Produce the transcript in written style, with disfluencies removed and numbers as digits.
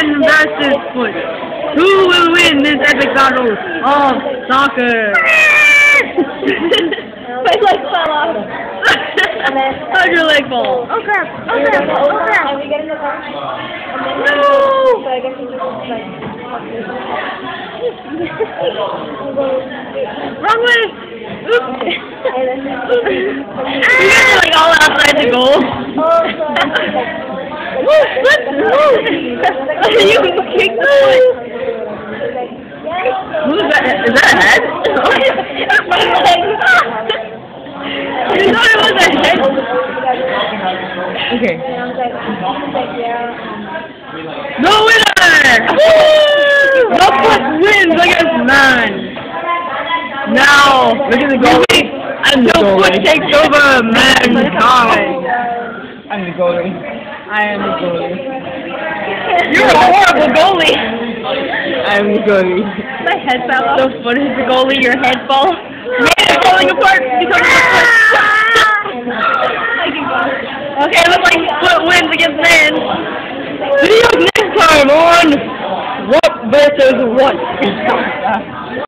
Man versus foot. Who will win this epic battle of soccer? My leg fell off. How'd your leg fall? Oh crap! Oh crap! Oh crap! And we get in the car. No! So I guess we just Wrong way! Oops! You guys are like all outside the goal. You kicked the foot. Who's that? Is that a head? You thought it was a head? Okay. The winner! The foot wins against man. Now, look at the goalie. And the foot takes over mankind. I'm the goalie. I am the goalie. You're a horrible goalie. I am the goalie. My head fell off. The foot is the goalie, your head fall. Man is falling apart because of the foot. Okay, it looks like foot wins against man. See you next time on What versus What.